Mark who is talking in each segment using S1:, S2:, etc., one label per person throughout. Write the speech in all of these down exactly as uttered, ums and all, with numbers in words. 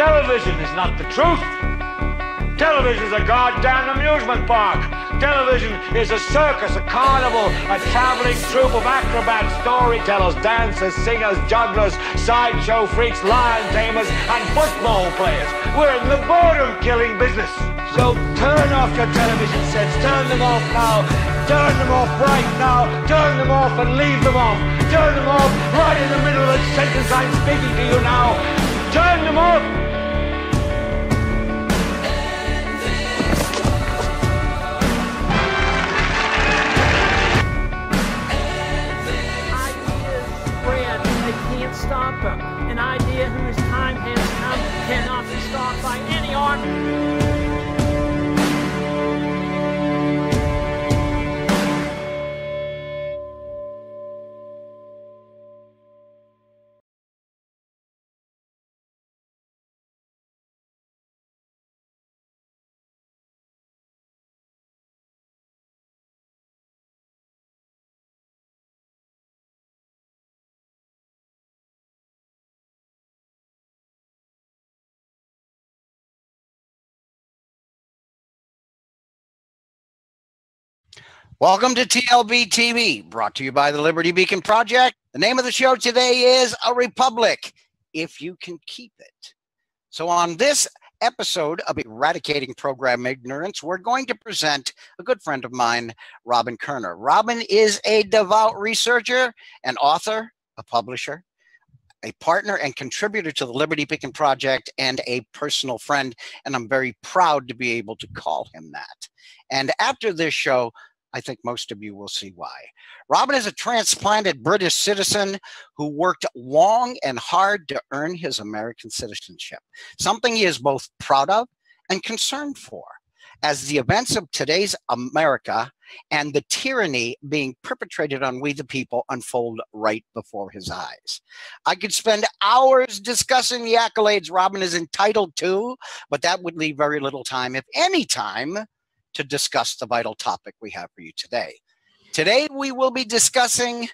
S1: Television is not the truth. Television is a goddamn amusement park. Television is a circus, a carnival, a traveling troupe of acrobats, storytellers, dancers, singers, jugglers, sideshow freaks, lion tamers, and football players. We're in the boredom-killing business. So turn off your television sets. Turn them off now. Turn them off right now. Turn them off and leave them off. Turn them off right in the middle of the sentence I'm speaking to you now. Turn them off.
S2: Stop him. An idea whose time has come cannot be stopped by any army.
S3: Welcome to T L B T V, brought to you by the Liberty Beacon Project. The name of the show today is A Republic, If You Can Keep It. So on this episode of Eradicating Programmed Ignorance, we're going to present a good friend of mine, Robin Koerner. Robin is a devout researcher, an author, a publisher, a partner and contributor to the Liberty Beacon Project, and a personal friend, and I'm very proud to be able to call him that. And after this show, I think most of you will see why. Robin is a transplanted British citizen who worked long and hard to earn his American citizenship, something he is both proud of and concerned for, as the events of today's America and the tyranny being perpetrated on we the people unfold right before his eyes. I could spend hours discussing the accolades Robin is entitled to, but that would leave very little time, if any time, to discuss the vital topic we have for you today. Today, we will be discussing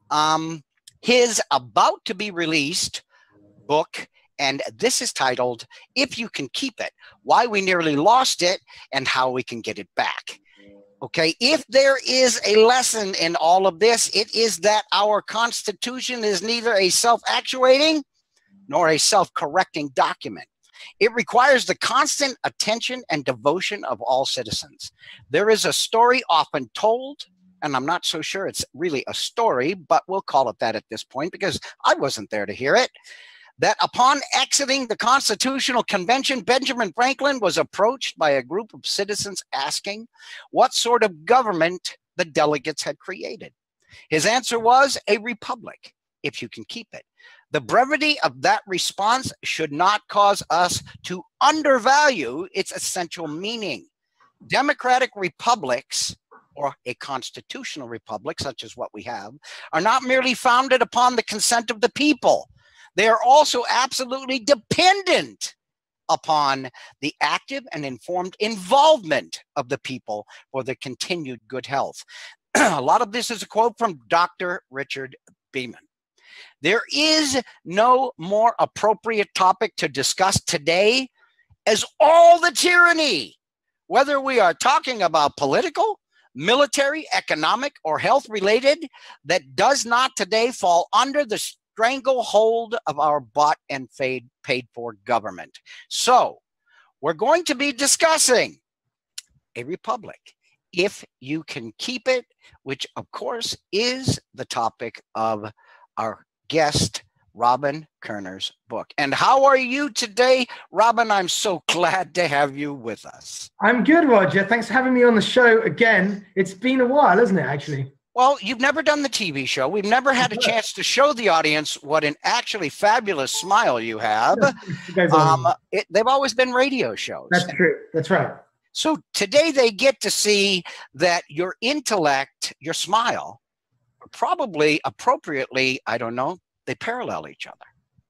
S3: um, his about to be released book, and this is titled, If You Can Keep It, Why We Nearly Lost It and How We Can Get It Back. Okay, if there is a lesson in all of this, it is that our Constitution is neither a self-actuating nor a self-correcting document. It requires the constant attention and devotion of all citizens. There is a story often told, and I'm not so sure it's really a story, but we'll call it that at this point because I wasn't there to hear it, that upon exiting the Constitutional Convention, Benjamin Franklin was approached by a group of citizens asking what sort of government the delegates had created. His answer was a republic, if you can keep it. The brevity of that response should not cause us to undervalue its essential meaning. Democratic republics, or a constitutional republic, such as what we have, are not merely founded upon the consent of the people. They are also absolutely dependent upon the active and informed involvement of the people for their continued good health. A lot of this is a quote from Doctor Richard Beeman. There is no more appropriate topic to discuss today as all the tyranny, whether we are talking about political, military, economic, or health related, that does not today fall under the stranglehold of our bought and paid, paid for government. So we're going to be discussing a republic, if you can keep it, which of course is the topic of our guest, Robin Koerner's book. And how are you today, Robin? I'm so glad to have you with us.
S4: I'm good, Roger. Thanks for having me on the show again. It's been a while, hasn't it, actually?
S3: Well, you've never done the T V show. We've never had a chance to show the audience what an actually fabulous smile you have. Um, it, they've always been radio shows.
S4: That's true. That's right.
S3: So today they get to see that your intellect, your smile, probably appropriately, I don't know, they parallel each other.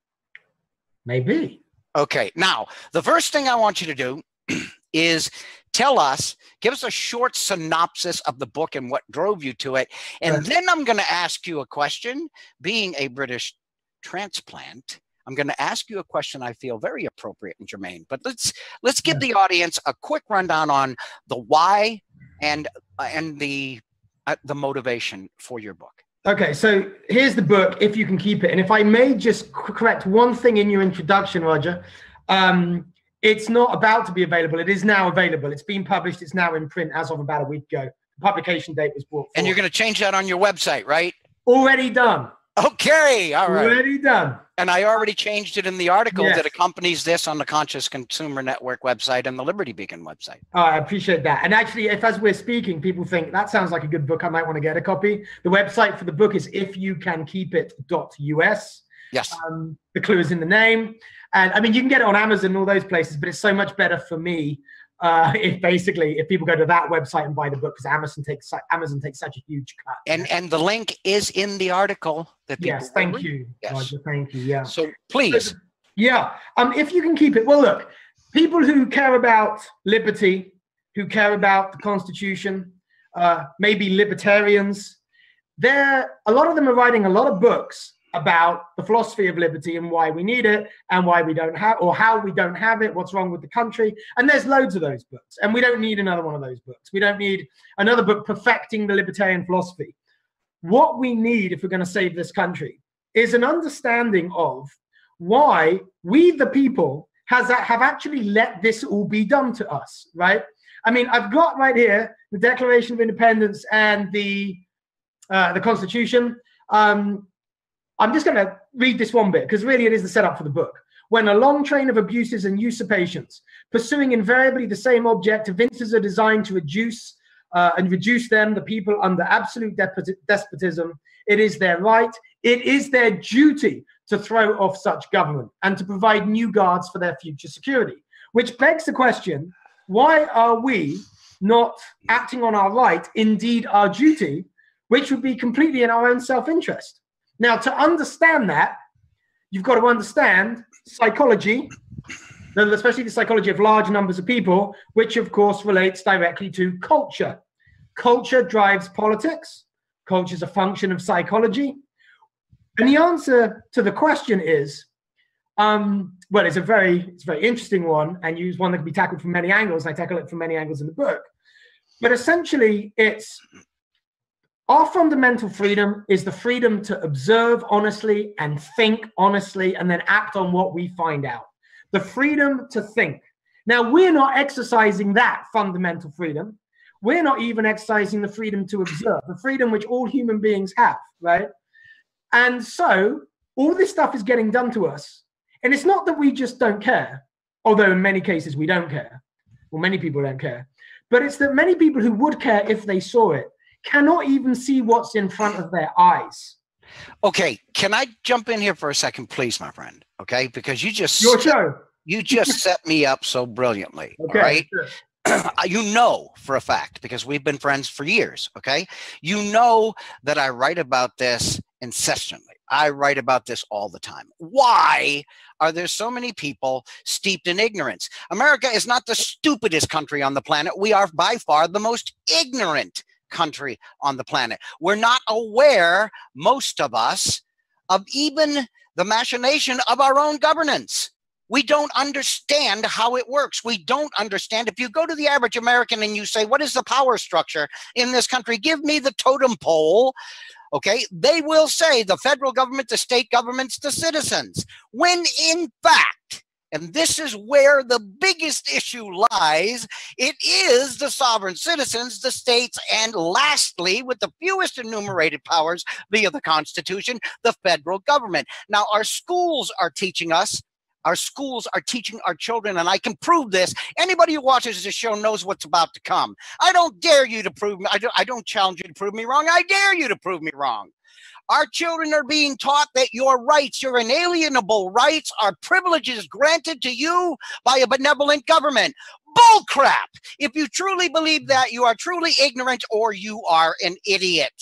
S4: Maybe.
S3: Okay. Now, the first thing I want you to do is tell us, give us a short synopsis of the book and what drove you to it. And
S4: Right.
S3: then I'm going to ask you a question. Being a British transplant, I'm going to ask you a question I feel very appropriate and germane, but let's let's give the audience a quick rundown on the why and uh, and the uh, the motivation for your book.
S4: Okay, so here's the book, If You Can Keep It. And if I may just correct one thing in your introduction, Roger, um, it's not about to be available. It is now available. It's been published. It's now in print as of about a week ago. The publication date was brought forward.
S3: And you're going to change that on your website, right?
S4: Already done.
S3: Okay, all right.
S4: Already done.
S3: And I already changed it in the article
S4: Yes.
S3: that accompanies this on the Conscious Consumer Network website and the Liberty Beacon website.
S4: Oh, I appreciate that. And actually, if as we're speaking, people think that sounds like a good book, I might want to get a copy. The website for the book is if you can keep it dot U S.
S3: Yes.
S4: Um, the clue is in the name. And I mean, you can get it on Amazon and all those places, but it's so much better for me uh, if basically if people go to that website and buy the book, because Amazon takes Amazon takes such a huge cut.
S3: And and the link is in the article that people
S4: Yes, thank
S3: read.
S4: you,
S3: Yes.
S4: Roger. Thank you. Yeah.
S3: So please.
S4: Yeah. Um, if you can keep it. Well, look, people who care about liberty, who care about the Constitution, uh, maybe libertarians, they're a lot of them are writing a lot of books about the philosophy of liberty and why we need it and why we don't have, or how we don't have it, what's wrong with the country. And there's loads of those books. And we don't need another one of those books. We don't need another book perfecting the libertarian philosophy. What we need, if we're going to save this country, is an understanding of why we, the people, has have actually let this all be done to us, right? I mean, I've got right here the Declaration of Independence and the uh, the Constitution. Um, I'm just going to read this one bit because really it is the setup for the book. When a long train of abuses and usurpations, pursuing invariably the same object, evinces a design to reduce uh, and reduce them, the people, under absolute despotism, it is their right, it is their duty to throw off such government and to provide new guards for their future security. Which begs the question, why are we not acting on our right, indeed our duty, which would be completely in our own self-interest? Now, to understand that, you've got to understand psychology, especially the psychology of large numbers of people, which of course relates directly to culture. Culture drives politics. Culture is a function of psychology. And the answer to the question is, um, well, it's a very, it's a very interesting one, and use one that can be tackled from many angles. I tackle it from many angles in the book. But essentially, it's our fundamental freedom is the freedom to observe honestly and think honestly and then act on what we find out. The freedom to think. Now, we're not exercising that fundamental freedom. We're not even exercising the freedom to observe, the freedom which all human beings have, right? And so all this stuff is getting done to us. And it's not that we just don't care, although in many cases we don't care. Well, many people don't care. But it's that many people who would care if they saw it cannot even see what's in front of their eyes.
S3: Okay, can I jump in here for a second, please, my friend? Okay, because you just
S4: Your show.
S3: You just set me up so brilliantly.
S4: Okay,
S3: all right.
S4: sure.
S3: You know for a fact, because we've been friends for years, okay? You know that I write about this incessantly. I write about this all the time. Why are there so many people steeped in ignorance? America is not the stupidest country on the planet. We are by far the most ignorant country on the planet. We're not aware, most of us, of even the machination of our own governance. We don't understand how it works. We don't understand. If you go to the average American and you say, what is the power structure in this country? Give me the totem pole. Okay, they will say the federal government, the state governments, the citizens. When in fact, and this is where the biggest issue lies, it is the sovereign citizens, the states, and lastly, with the fewest enumerated powers via the Constitution, the federal government. Now, our schools are teaching us, our schools are teaching our children, and I can prove this. Anybody who watches this show knows what's about to come. I don't dare you to prove me, I don't, I don't challenge you to prove me wrong. I dare you to prove me wrong. Our children are being taught that your rights, your inalienable rights, are privileges granted to you by a benevolent government. Bull crap! If you truly believe that, you are truly ignorant or you are an idiot.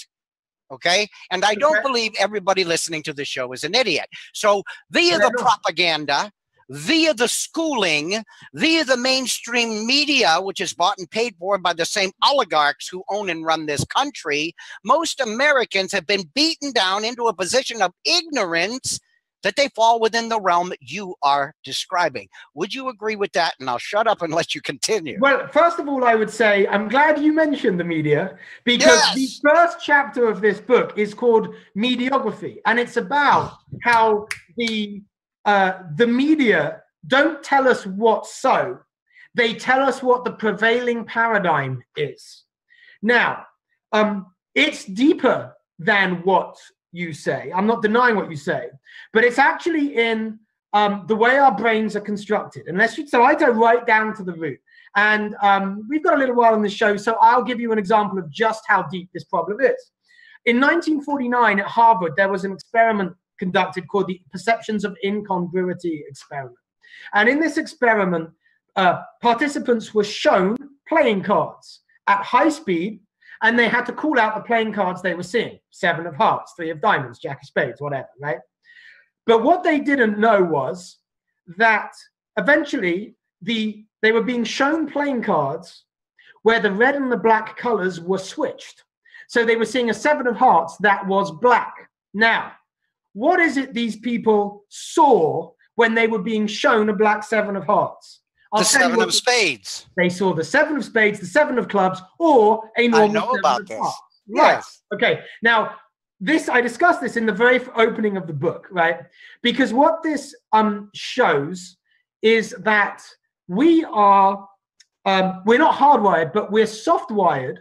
S3: Okay? And I don't believe everybody listening to this show is an idiot. So via the propaganda, via the schooling, via the mainstream media, which is bought and paid for by the same oligarchs who own and run this country, most Americans have been beaten down into a position of ignorance that they fall within the realm that you are describing. Would you agree with that? And I'll shut up and let you continue.
S4: Well, first of all, I would say I'm glad you mentioned the media, because
S3: Yes.
S4: the first chapter of this book is called Mediography, and it's about how the uh, the media don't tell us what's so. They tell us what the prevailing paradigm is. Now, um, it's deeper than what you say. I'm not denying what you say, but it's actually in um, the way our brains are constructed. Unless you, so I go right down to the root. And um, we've got a little while on the show, so I'll give you an example of just how deep this problem is. In nineteen forty-nine at Harvard, there was an experiment conducted called the Perceptions of Incongruity experiment. And in this experiment, uh, participants were shown playing cards at high speed, and they had to call out the playing cards they were seeing. Seven of hearts, three of diamonds, jack of spades, whatever, right? But what they didn't know was that eventually the they were being shown playing cards where the red and the black colors were switched. So they were seeing a seven of hearts that was black. Now, what is it these people saw when they were being shown a black seven of hearts? I'll
S3: The seven of
S4: the,
S3: spades.
S4: They saw the seven of spades, the seven of clubs, or a normal
S3: I know
S4: seven
S3: about
S4: of
S3: this.
S4: hearts. Right.
S3: Yes.
S4: Okay. Now, this I discussed this in the very opening of the book, right? Because what this um shows is that we are um, we're not hardwired, but we're soft-wired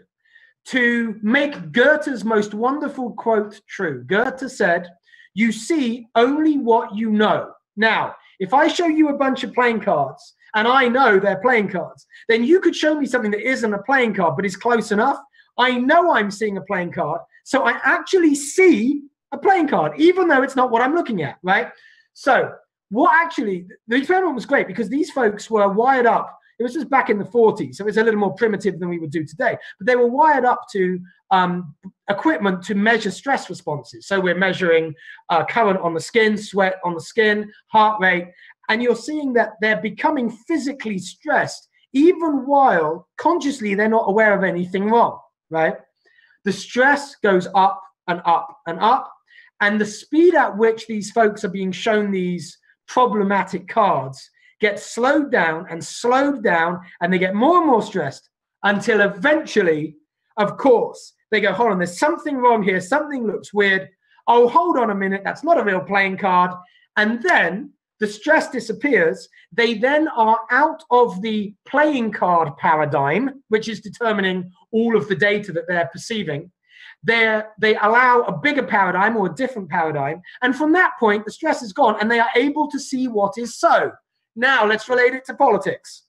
S4: to make Goethe's most wonderful quote true. Goethe said, "You see only what you know." Now, if I show you a bunch of playing cards and I know they're playing cards, then you could show me something that isn't a playing card but is close enough. I know I'm seeing a playing card, so I actually see a playing card, even though it's not what I'm looking at, right? So what actually, the experiment was great because these folks were wired up. It was just back in the forties, so it was a little more primitive than we would do today. But they were wired up to um, equipment to measure stress responses. So we're measuring uh, current on the skin, sweat on the skin, heart rate, and you're seeing that they're becoming physically stressed, even while consciously they're not aware of anything wrong, right? The stress goes up and up and up, and the speed at which these folks are being shown these problematic cards get slowed down and slowed down, and they get more and more stressed until eventually, of course, they go, hold on, there's something wrong here. Something looks weird. Oh, hold on a minute. That's not a real playing card. And then the stress disappears. They then are out of the playing card paradigm, which is determining all of the data that they're perceiving. They're, they allow a bigger paradigm or a different paradigm. And from that point, the stress is gone and they are able to see what is so. Now, let's relate it to politics.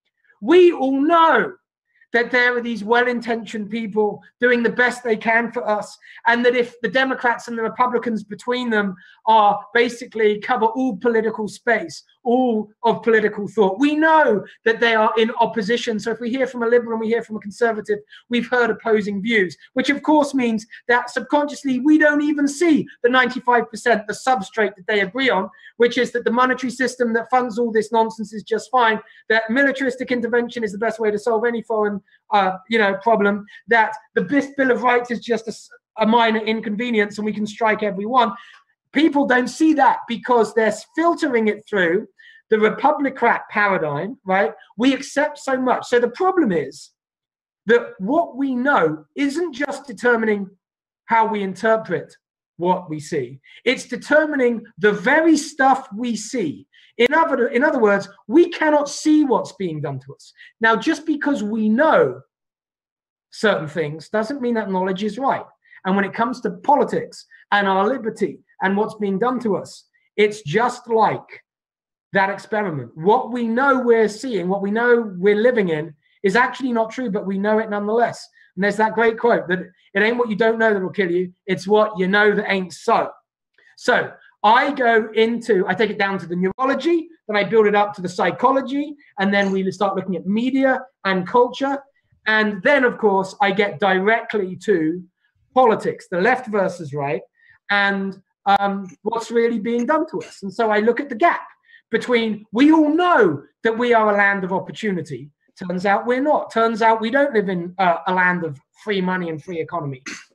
S4: We all know that there are these well-intentioned people doing the best they can for us, and that if the Democrats and the Republicans between them are basically cover all political space, all of political thought, we know that they are in opposition. So if we hear from a liberal and we hear from a conservative, we've heard opposing views, which of course means that subconsciously we don't even see the ninety-five percent, the substrate that they agree on, which is that the monetary system that funds all this nonsense is just fine, that militaristic intervention is the best way to solve any foreign uh, you know, problem, that the Bill of Rights is just a, a minor inconvenience and we can strike everyone. People don't see that because they're filtering it through the Republicrat paradigm, right? We accept so much. So the problem is that what we know isn't just determining how we interpret what we see. It's determining the very stuff we see. In other, in other words, we cannot see what's being done to us. Now, just because we know certain things doesn't mean that knowledge is right. And when it comes to politics and our liberty and what's being done to us, it's just like that experiment. What we know we're seeing, what we know we're living in, is actually not true, but we know it nonetheless. And there's that great quote that it ain't what you don't know that'll kill you, it's what you know that ain't so. So I go into, I take it down to the neurology, then I build it up to the psychology, and then we start looking at media and culture. And then, of course, I get directly to politics, the left versus right, and um, what's really being done to us. And so I look at the gap between, we all know that we are a land of opportunity. Turns out we're not. Turns out we don't live in uh, a land of free money and free economy.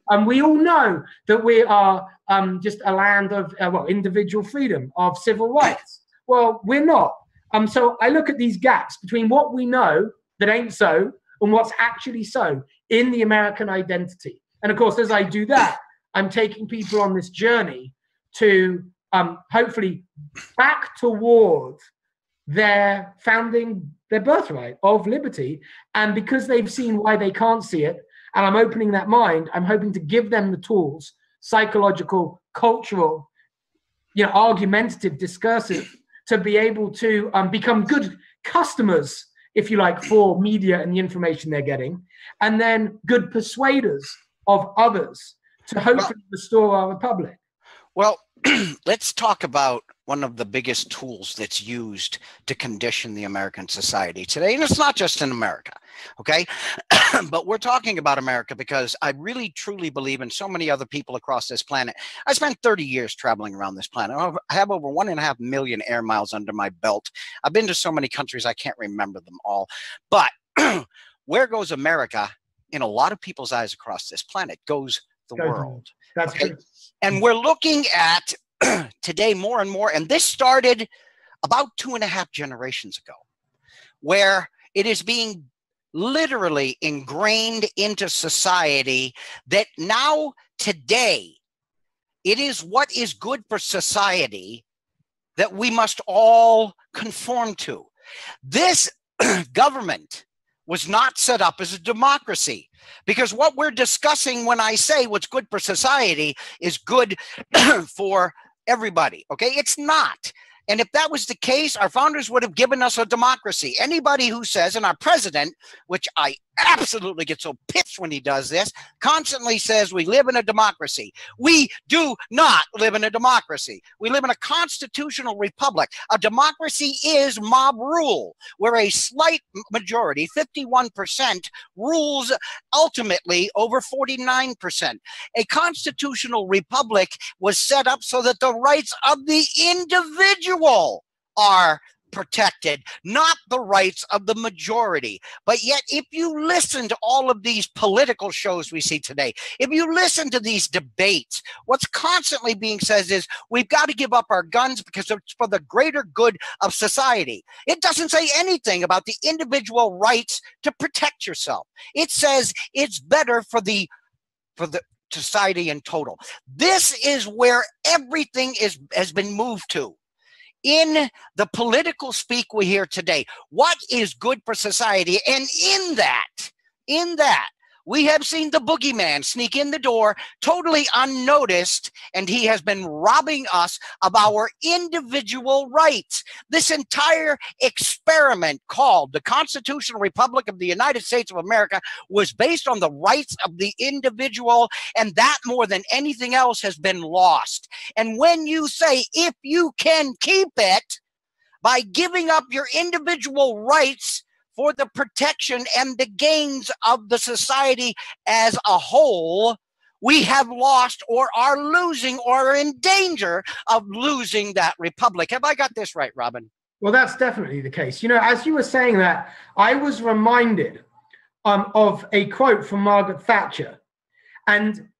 S4: And we all know that we are um, just a land of uh, well, individual freedom, of civil rights. Well, we're not. Um, so I look at these gaps between what we know that ain't so and what's actually so in the American identity. And of course, as I do that, I'm taking people on this journey to um, hopefully back toward their founding, their birthright of liberty. And because they've seen why they can't see it, and I'm opening that mind, I'm hoping to give them the tools, psychological, cultural, you know, argumentative, discursive, to be able to um, become good customers, if you like, for media and the information they're getting, and then good persuaders of others to hopefully restore our republic.
S3: Well, let's talk about one of the biggest tools that's used to condition the American society today. And it's not just in America, okay? But we're talking about America because I really, truly believe in so many other people across this planet. I spent thirty years traveling around this planet. I have over one and a half million air miles under my belt. I've been to so many countries, I can't remember them all. But where goes America in a lot of people's eyes across this planet? Goes the
S4: Goes
S3: world.
S4: That's
S3: okay?
S4: true.
S3: And we're looking at today more and more, and this started about two and a half generations ago, where it is being literally ingrained into society that now today it is what is good for society that we must all conform to. This government was not set up as a democracy, because what we're discussing when I say what's good for society is good for everybody, okay? It's not. And if that was the case, our founders would have given us a democracy. Anybody who says, and our president, which I absolutely get so pissed when he does this, constantly says we live in a democracy. We do not live in a democracy. We live in a constitutional republic. A democracy is mob rule, where a slight majority, fifty-one percent, rules ultimately over forty-nine percent. A constitutional republic was set up so that the rights of the individual are protected, not the rights of the majority. But yet, if you listen to all of these political shows we see today, if you listen to these debates, what's constantly being said is we've got to give up our guns because it's for the greater good of society. It doesn't say anything about the individual rights to protect yourself. It says it's better for the for the society in total. This is where everything is has been moved to. In the political speak we hear today, what is good for society? And in that, in that, we have seen the boogeyman sneak in the door totally unnoticed, and he has been robbing us of our individual rights. This entire experiment called the Constitutional Republic of the United States of America was based on the rights of the individual, and that more than anything else has been lost. And when you say, if you can keep it by giving up your individual rights for the protection and the gains of the society as a whole, we have lost or are losing or are in danger of losing that republic. Have I got this right, Robin?
S4: Well, that's definitely the case. You know, as you were saying that, I was reminded um, of a quote from Margaret Thatcher. And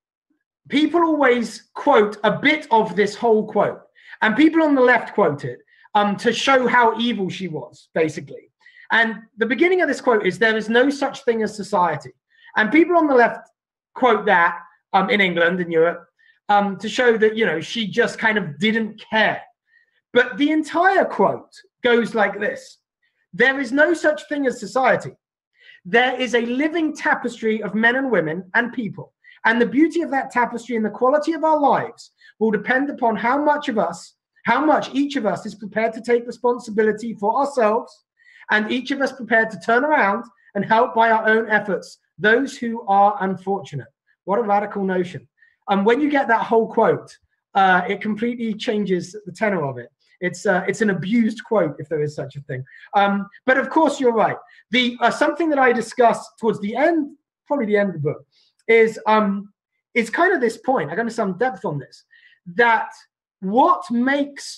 S4: people always quote a bit of this whole quote. And people on the left quote it um, to show how evil she was, basically. And the beginning of this quote is, there is no such thing as society. And people on the left quote that um, in England, in Europe, um, to show that, you know, she just kind of didn't care. But the entire quote goes like this: there is no such thing as society. There is a living tapestry of men and women and people. And the beauty of that tapestry and the quality of our lives will depend upon how much of us, how much each of us is prepared to take responsibility for ourselves, and each of us prepared to turn around and help by our own efforts those who are unfortunate. What a radical notion. And when you get that whole quote, uh, it completely changes the tenor of it. It's uh, it's an abused quote, if there is such a thing. Um, but of course, you're right. The uh, something that I discussed towards the end, probably the end of the book, is um, is kind of this point. I'm going to some depth on this. That what makes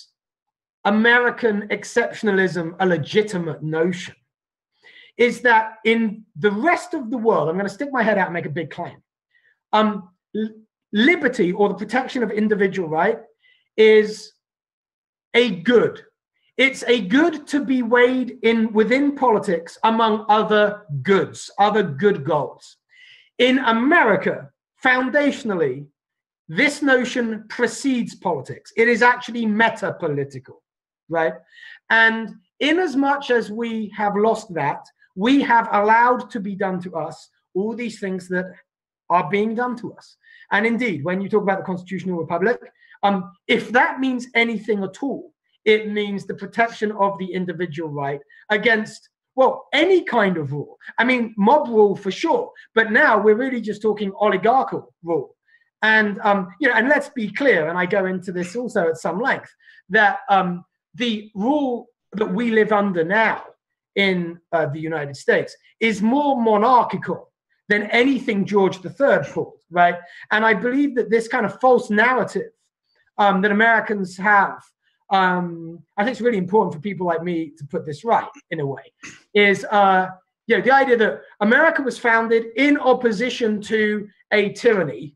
S4: American exceptionalism a legitimate notion is that in the rest of the world, I'm going to stick my head out and make a big claim. um, liberty, or the protection of individual right, is a good. It's a good to be weighed in within politics among other goods, other good goals. In America, foundationally, this notion precedes politics. It is actually meta-political, right? And in as much as we have lost that, we have allowed to be done to us all these things that are being done to us. And indeed, when you talk about the constitutional republic, um, if that means anything at all, it means the protection of the individual right against, well, any kind of rule. I mean, mob rule for sure, but now we're really just talking oligarchical rule. And, um, you know, and let's be clear, and I go into this also at some length, that um, the rule that we live under now in uh, the United States is more monarchical than anything George the Third pulled, right? And I believe that this kind of false narrative um, that Americans have, um, I think it's really important for people like me to put this right, in a way, is uh, you know, the idea that America was founded in opposition to a tyranny,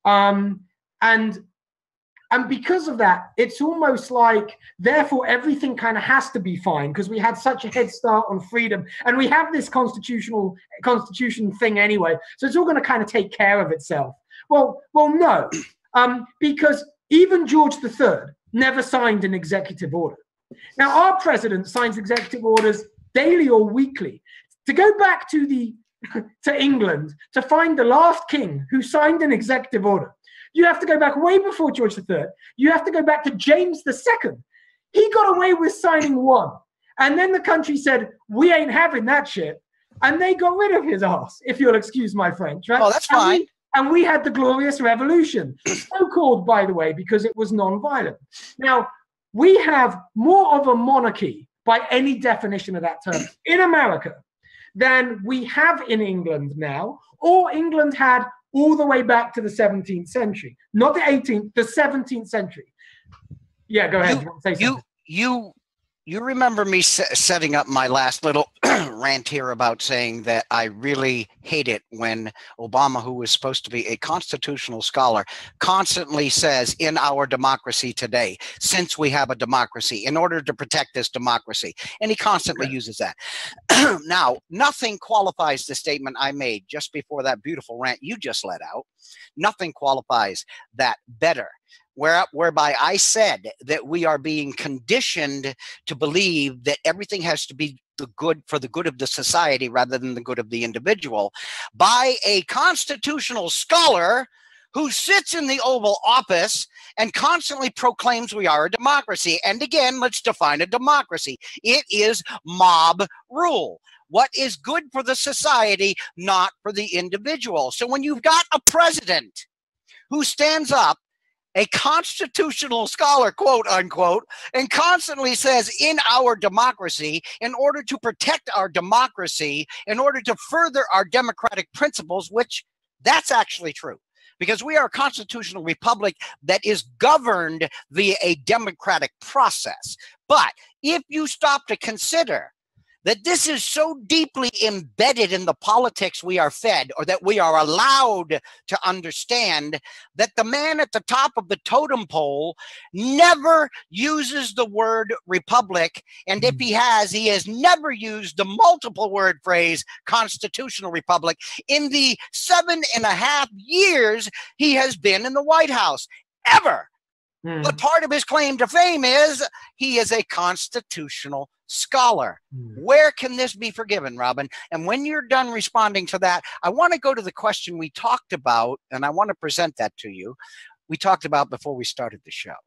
S4: um, and And because of that, it's almost like, therefore, everything kind of has to be fine because we had such a head start on freedom. And we have this constitutional constitution thing anyway. So it's all going to kind of take care of itself. Well, well, no, um, because even George the Third never signed an executive order. Now, our president signs executive orders daily or weekly. To go back to the to England to find the last king who signed an executive order, you have to go back way before George the Third. You have to go back to James the Second. He got away with signing one. And then the country said, we ain't having that shit. And they got rid of his ass, if you'll excuse my French. Right?
S3: Oh, that's
S4: and
S3: fine.
S4: We, and we had the Glorious Revolution, so-called, by the way, because it was non-violent. Now, we have more of a monarchy, by any definition of that term, in America than we have in England now, or England had all the way back to the seventeenth century, not the eighteenth, the seventeenth century. Yeah, go ahead.
S3: You,
S4: Say
S3: you, you, you remember me se- setting up my last little rant here about saying that I really hate it when Obama, who was supposed to be a constitutional scholar, constantly says in our democracy today, since we have a democracy, in order to protect this democracy. And he constantly okay. uses that. Now, nothing qualifies the statement I made just before that beautiful rant you just let out. Nothing qualifies that better. Where, whereby I said that we are being conditioned to believe that everything has to be the good for the good of the society rather than the good of the individual by a constitutional scholar who sits in the Oval Office and constantly proclaims we are a democracy. And again, let's define a democracy. It is mob rule. What is good for the society, not for the individual. So when you've got a president who stands up, a constitutional scholar, quote unquote, and constantly says in our democracy, in order to protect our democracy, in order to further our democratic principles, which that's actually true, because we are a constitutional republic that is governed via a democratic process. But if you stop to consider that this is so deeply embedded in the politics we are fed, or that we are allowed to understand, that the man at the top of the totem pole never uses the word republic. And if he has, he has never used the multiple word phrase constitutional republic in the seven and a half years he has been in the White House, ever. Mm. But part of his claim to fame is he is a constitutional scholar. Mm. Where can this be forgiven, Robin? And when you're done responding to that, I want to go to the question we talked about, and I want to present that to you. We talked about before we started the show.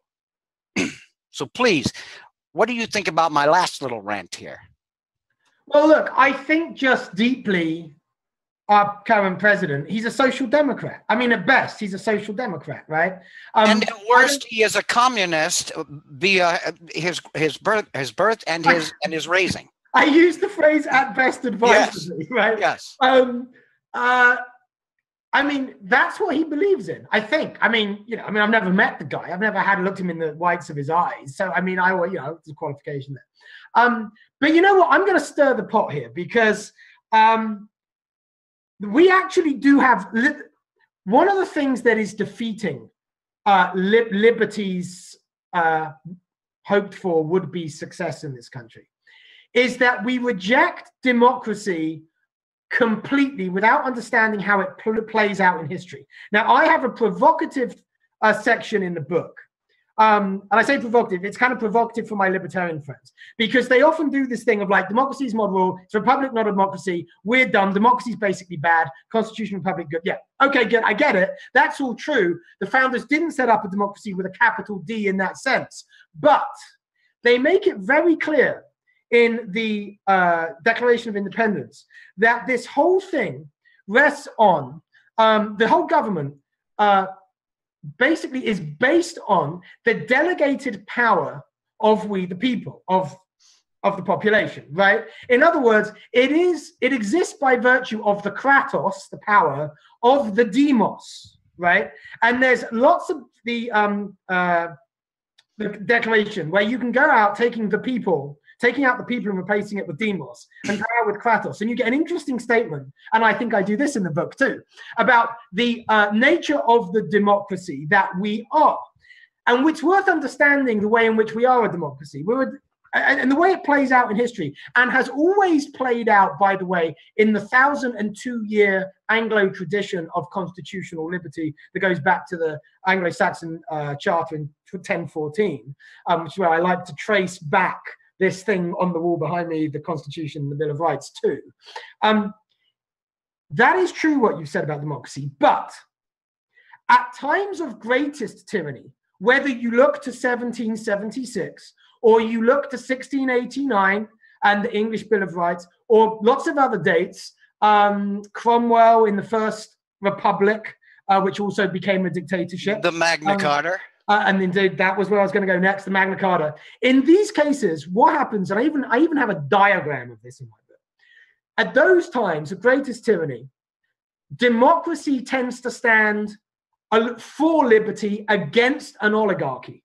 S3: So please, what do you think about my last little rant here?
S4: Well, look, I think just deeply, our current president, he's a social democrat. I mean, at best, he's a social democrat, right? Um,
S3: and at worst, he is a communist via his his birth, his birth, and his and his raising.
S4: I use the phrase "at best" advisedly, yes. right?
S3: Yes.
S4: Um. Uh. I mean, that's what he believes in. I think. I mean, you know, I mean, I've never met the guy. I've never had looked him in the whites of his eyes. So, I mean, I, you know, there's a qualification there. Um. But you know what? I'm going to stir the pot here because um. We actually do have, one of the things that is defeating uh, li liberty's uh, hoped for would-be success in this country is that we reject democracy completely without understanding how it pl plays out in history. Now, I have a provocative uh, section in the book. Um, and I say provocative, it's kind of provocative for my libertarian friends, because they often do this thing of like, democracy is model rule, it's a republic, not a democracy, we're dumb, democracy is basically bad, constitution, republic, good. Yeah, okay, good, I get it. That's all true. The founders didn't set up a democracy with a capital D in that sense, but they make it very clear in the uh, Declaration of Independence that this whole thing rests on, um, the whole government uh, basically is based on the delegated power of we the people, of, of the population, right? In other words, it is it exists by virtue of the kratos, the power, of the demos, right? And there's lots of the, um, uh, the declaration where you can go out taking the people, taking out the people and replacing it with demos, and power with kratos. And you get an interesting statement, and I think I do this in the book too, about the uh, nature of the democracy that we are. And it's worth understanding the way in which we are a democracy. We're a, and the way it plays out in history, and has always played out, by the way, in the thousand and two year Anglo tradition of constitutional liberty that goes back to the Anglo-Saxon uh, Charter in ten fourteen, um, which is where I like to trace back this thing on the wall behind me, the Constitution and the Bill of Rights too. Um, that is true what you said about democracy, but at times of greatest tyranny, whether you look to seventeen seventy-six, or you look to sixteen eighty-nine and the English Bill of Rights, or lots of other dates, um, Cromwell in the First Republic, uh, which also became a dictatorship.
S3: The Magna
S4: um,
S3: Carta.
S4: Uh, and indeed, that was where I was going to go next, the Magna Carta. In these cases, what happens, and I even, I even have a diagram of this in my book. At those times of greatest tyranny, democracy tends to stand for liberty against an oligarchy.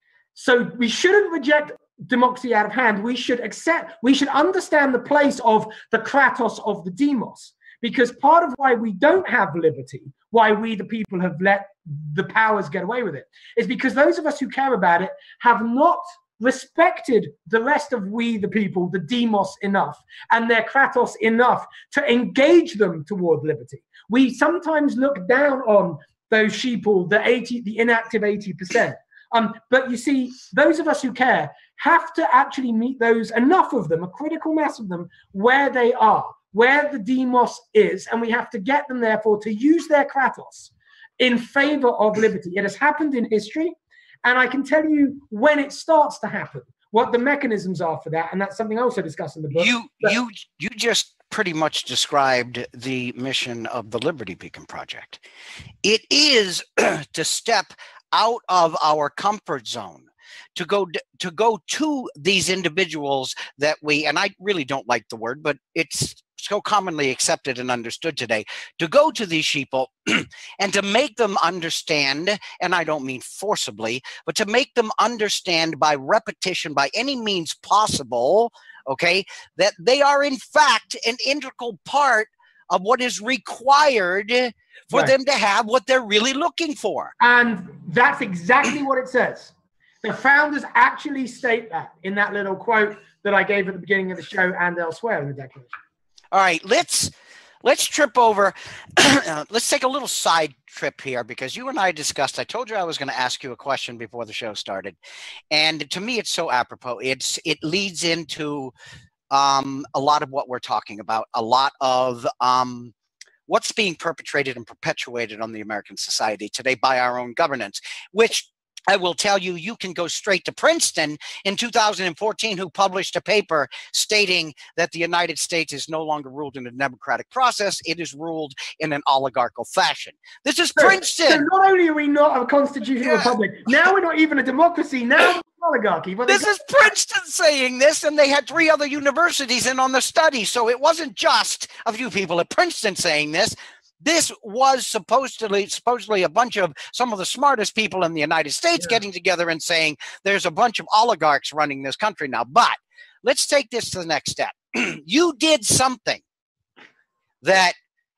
S4: So we shouldn't reject democracy out of hand. We should accept, we should understand the place of the kratos of the demos. Because part of why we don't have liberty, why we the people have let the powers get away with it, is because those of us who care about it have not respected the rest of we the people, the demos, enough, and their kratos enough to engage them toward liberty. We sometimes look down on those sheeple, the eighty, the inactive eighty percent. Um, but you see, those of us who care have to actually meet those, enough of them, a critical mass of them, where they are, where the demos is, and we have to get them, therefore, to use their kratos in favor of liberty. It has happened in history, and I can tell you when it starts to happen, what the mechanisms are for that, and that's something I also discuss in the book.
S3: You,
S4: but,
S3: you, you just pretty much described the mission of the Liberty Beacon Project. It is to step out of our comfort zone, to go to go to these individuals that we, and I really don't like the word, but it's so commonly accepted and understood today, to go to these sheeple and to make them understand, and I don't mean forcibly, but to make them understand by repetition, by any means possible, okay, that they are in fact an integral part of what is required for
S4: right.
S3: them to have what they're really looking for.
S4: And that's exactly what it says. The founders actually state that in that little quote that I gave at the beginning of the show and elsewhere in the Declaration.
S3: All right, let's let's trip over. uh, let's take a little side trip here, because you and I discussed, I told you I was going to ask you a question before the show started. And to me, it's so apropos. It's it leads into um, a lot of what we're talking about, a lot of um, what's being perpetrated and perpetuated on the American society today by our own governance, which I will tell you, you can go straight to Princeton in two thousand fourteen, who published a paper stating that the United States is no longer ruled in a democratic process. It is ruled in an oligarchical fashion. This is
S4: So,
S3: Princeton.
S4: so not only are we not a constitutional
S3: Yeah.
S4: republic, now we're not even a democracy, now we're an oligarchy. But
S3: This is Princeton saying this, and they had three other universities in on the study. So it wasn't just a few people at Princeton saying this. This was supposedly, supposedly a bunch of some of the smartest people in the United States
S4: Yeah.
S3: getting together and saying there's a bunch of oligarchs running this country now. But let's take this to the next step. You did something that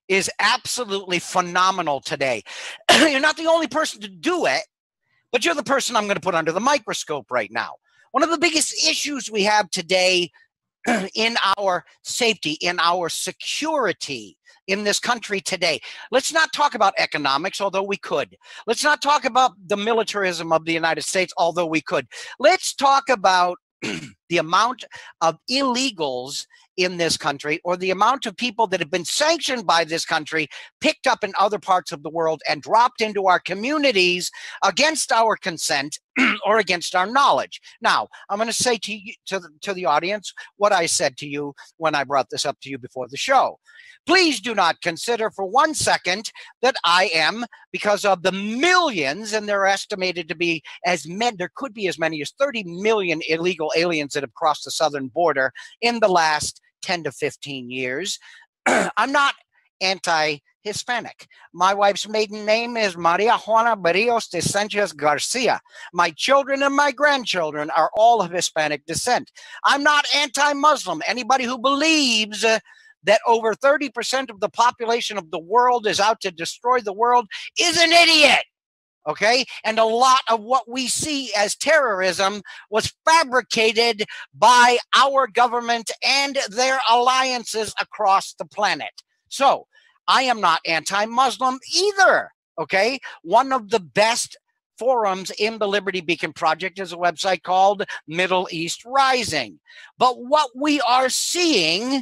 S3: is absolutely phenomenal today. You're not the only person to do it, but you're the person I'm going to put under the microscope right now. One of the biggest issues we have today in our safety, in our security in this country today. Let's not talk about economics, although we could. Let's not talk about the militarism of the United States, although we could. Let's talk about the amount of illegals in this country, or the amount of people that have been sanctioned by this country, picked up in other parts of the world and dropped into our communities against our consent or against our knowledge. Now, I'm going to say to you, to the, to the audience, what I said to you when I brought this up to you before the show. Please do not consider for one second that I am, because of the millions, and they're estimated to be as many, there could be as many as thirty million illegal aliens that have crossed the southern border in the last ten to fifteen years. I'm not anti-Hispanic. My wife's maiden name is Maria Juana Berrios de Sanchez Garcia. My children and my grandchildren are all of Hispanic descent. I'm not anti-Muslim. Anybody who believes uh, that over thirty percent of the population of the world is out to destroy the world is an idiot. Okay, and a lot of what we see as terrorism was fabricated by our government and their alliances across the planet. So I am not anti-Muslim either. Okay, one of the best forums in the Liberty Beacon Project is a website called Middle East Rising. But what we are seeing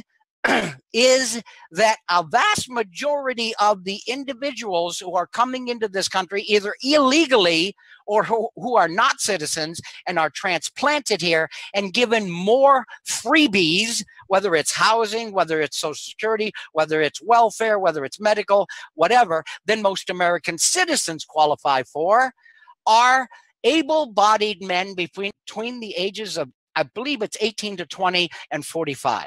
S3: is that a vast majority of the individuals who are coming into this country either illegally or who, who are not citizens and are transplanted here and given more freebies, whether it's housing, whether it's Social Security, whether it's welfare, whether it's medical, whatever, than most American citizens qualify for, are able-bodied men between, between the ages of, I believe it's eighteen to twenty and forty-five.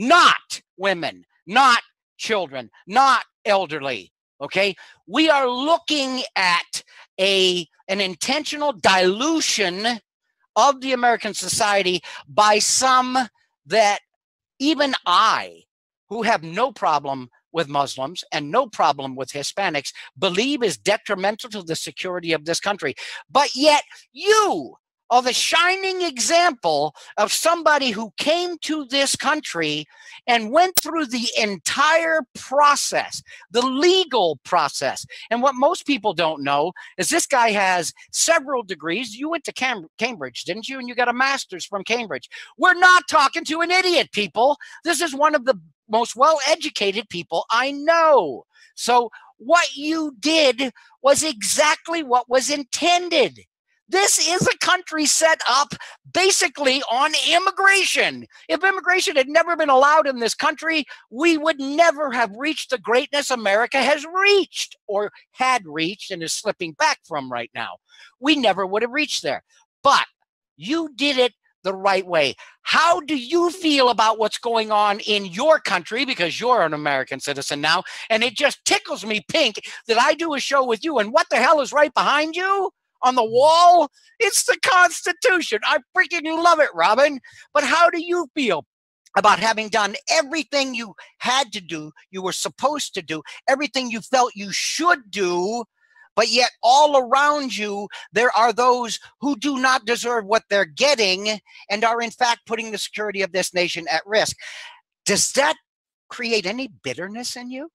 S3: Not women, not children, not elderly, okay? We are looking at a, an intentional dilution of the American society by some that even I, who have no problem with Muslims and no problem with Hispanics, believe is detrimental to the security of this country. But yet you are the shining example of somebody who came to this country and went through the entire process, the legal process. And what most people don't know is this guy has several degrees. You went to Cam Cambridge, didn't you? And you got a master's from Cambridge. We're not talking to an idiot, people. This is one of the most well-educated people I know. So what you did was exactly what was intended. This is a country set up basically on immigration. If immigration had never been allowed in this country, we would never have reached the greatness America has reached, or had reached and is slipping back from right now. We never would have reached there. But you did it the right way. How do you feel about what's going on in your country? Because you're an American citizen now, and it just tickles me pink that I do a show with you, and what the hell is right behind you? On the wall, it's the Constitution. I freaking love it, Robin. But how do you feel about having done everything you had to do, you were supposed to do, everything you felt you should do, but yet all around you, there are those who do not deserve what they're getting and are in fact putting the security of this nation at risk? Does that create any bitterness in you?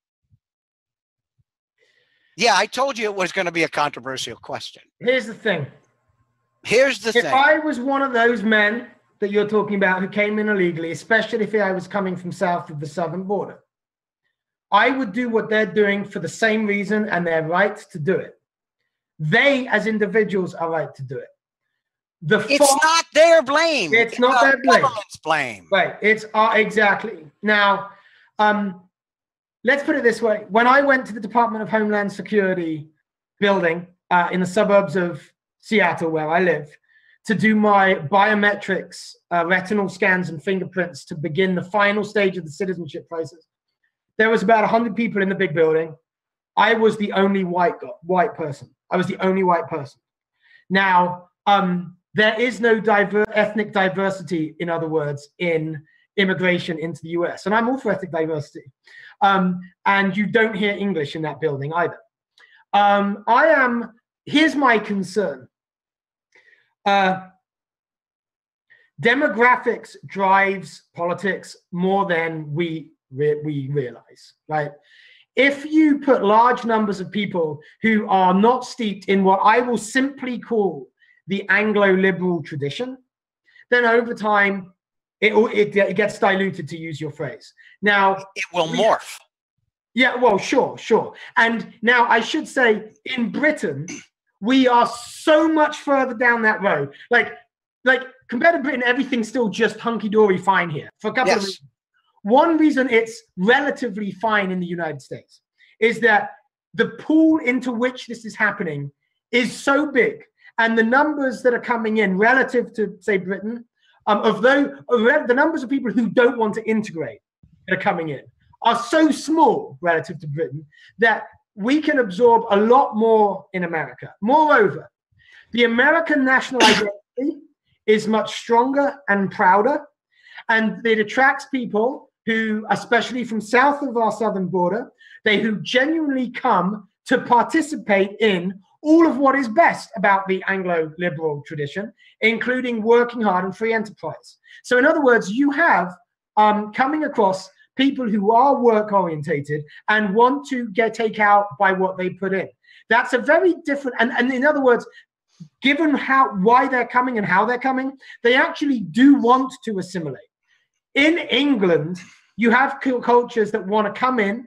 S3: Yeah, I told you it was going to be a controversial question.
S4: Here's the thing.
S3: Here's the
S4: if
S3: thing.
S4: If I was one of those men that you're talking about who came in illegally, especially if I was coming from south of the southern border, I would do what they're doing for the same reason, and they're right to do it. They, as individuals, are right to do it. The
S3: it's
S4: fault,
S3: not their blame.
S4: It's,
S3: it's
S4: not their blame.
S3: Government's blame.
S4: Right. It's uh, exactly. Now, um, let's put it this way. When I went to the Department of Homeland Security building uh, in the suburbs of Seattle, where I live, to do my biometrics, uh, retinal scans and fingerprints to begin the final stage of the citizenship process, there was about one hundred people in the big building. I was the only white white person. I was the only white person. Now, um, there is no diver ethnic diversity, in other words, in immigration into the U S. And I'm all for ethnic diversity. Um, and you don't hear English in that building either. Um, I am, here's my concern. Uh, demographics drives politics more than we, re we realize, right? If you put large numbers of people who are not steeped in what I will simply call the Anglo-liberal tradition, then over time, it, it, it gets diluted, to use your phrase. Now,
S3: it will morph.
S4: Yeah, well, sure, sure. And now I should say, in Britain, we are so much further down that road. Like, like compared to Britain, everything's still just hunky-dory fine here for a couple
S3: Yes.
S4: of reasons. One reason it's relatively fine in the United States is that the pool into which this is happening is so big, and the numbers that are coming in relative to, say, Britain, um, of those, the numbers of people who don't want to integrate that are coming in are so small relative to Britain that we can absorb a lot more in America. Moreover, the American national identity is much stronger and prouder, and it attracts people who, especially from south of our southern border, they who genuinely come to participate in all of what is best about the Anglo-liberal tradition, including working hard and free enterprise. So in other words, you have um, coming across people who are work-orientated and want to get take out by what they put in. That's a very different, and, and in other words, given how why they're coming and how they're coming, they actually do want to assimilate. In England, you have cultures that want to come in,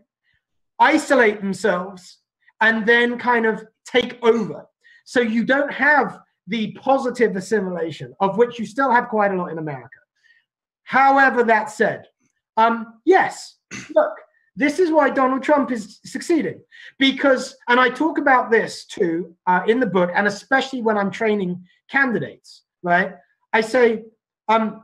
S4: isolate themselves, and then kind of take over. So you don't have the positive assimilation, of which you still have quite a lot in America. However, that said, um, yes, look, this is why Donald Trump is succeeding. Because, and I talk about this too uh, in the book, and especially when I'm training candidates, right? I say, um,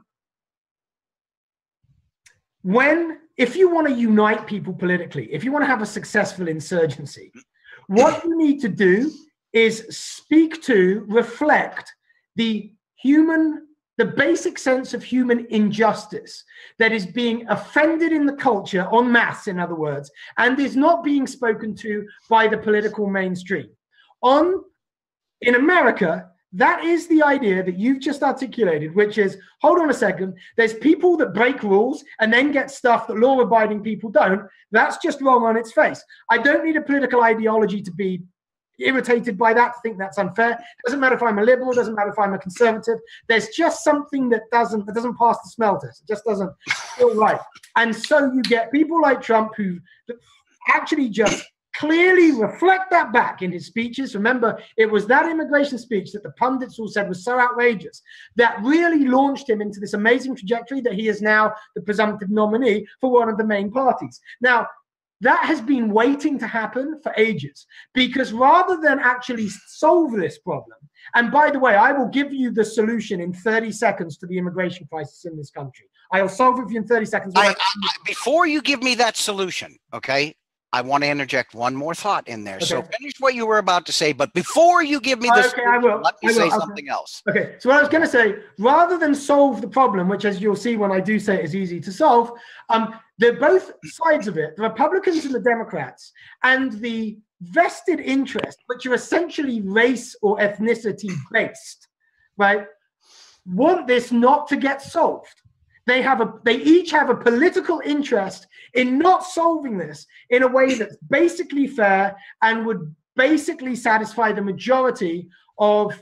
S4: when, if you want to unite people politically, if you want to have a successful insurgency, what you need to do is speak to, reflect the human, the basic sense of human injustice that is being offended in the culture en masse, in other words, and is not being spoken to by the political mainstream. On, in America, that is the idea that you've just articulated, which is, hold on a second, there's people that break rules and then get stuff that law-abiding people don't. That's just wrong on its face. I don't need a political ideology to be irritated by that, to think that's unfair. Doesn't matter if I'm a liberal, doesn't matter if I'm a conservative. There's just something that doesn't, that doesn't pass the smell test. It just doesn't feel right. And so you get people like Trump who actually just clearly reflect that back in his speeches. Remember, it was that immigration speech that the pundits all said was so outrageous that really launched him into this amazing trajectory that he is now the presumptive nominee for one of the main parties. Now, that has been waiting to happen for ages, because rather than actually solve this problem, and by the way, I will give you the solution in thirty seconds to the immigration crisis in this country. I'll solve it for you in thirty seconds.
S3: I, I, before you give me that solution, okay, I want to interject one more thought in there. Okay. So finish what you were about to say, but before you give me this,
S4: okay, I will.
S3: let me
S4: I will.
S3: say
S4: okay.
S3: something else.
S4: Okay, so what I was going to say, rather than solve the problem, which as you'll see when I do say it is easy to solve, um, they're both sides of it, the Republicans and the Democrats, and the vested interest, which are essentially race or ethnicity based, right, want this not to get solved. They have a, they each have a political interest in not solving this in a way that's basically fair and would basically satisfy the majority of